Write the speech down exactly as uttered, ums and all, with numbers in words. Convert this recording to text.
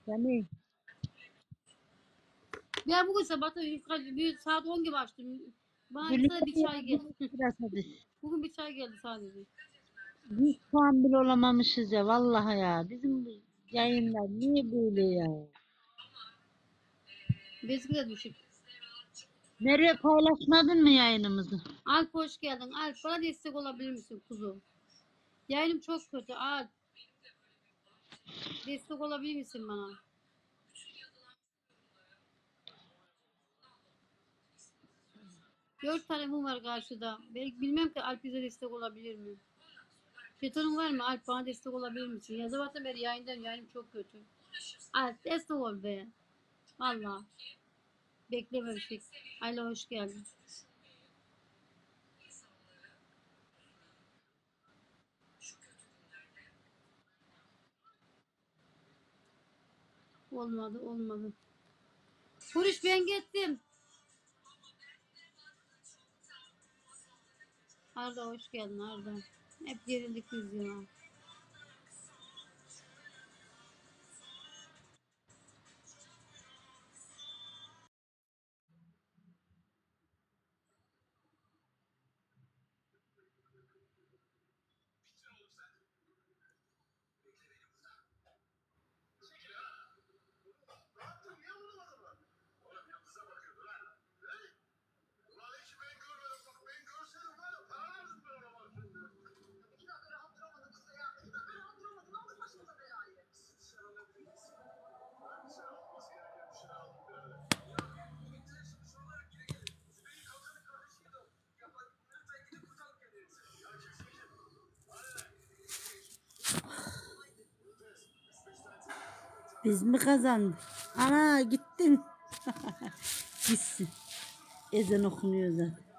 Yani Ben bugün sabahta yukarı bir saat on gibi açtım. Bana bir tane bir birlikte çay geldi. yapıyoruz biraz biz. Bugün bir çay geldi sadece. Yüz puan bile olamamışız ya vallahi ya. Bizim bu yayınlar niye böyle ya? Bezgi de düşük. Nereye paylaşmadın mı yayınımızı? Alp hoş geldin. Alp bana destek olabilir misin kuzum? Yayınım çok kötü. Alp destek olabilir misin bana? Dört tane mum var karşıda. Belki bilmem ki Alp bize destek olabilir mi? Jetonun var mı? Alp bana destek olabilir misin? Ya sabahtan beri yayındayım. Yayınım çok kötü. Alp destek ol be. Valla. Bekleme bir şey. Ayla hoş geldin. Olmadı olmadı. Kuruş ben gittim. Arda hoş geldin Arda. Hep gerildik biz ya. Biz mi kazandık? Ana gittin. Gitsin. Ezan okunuyor zaten.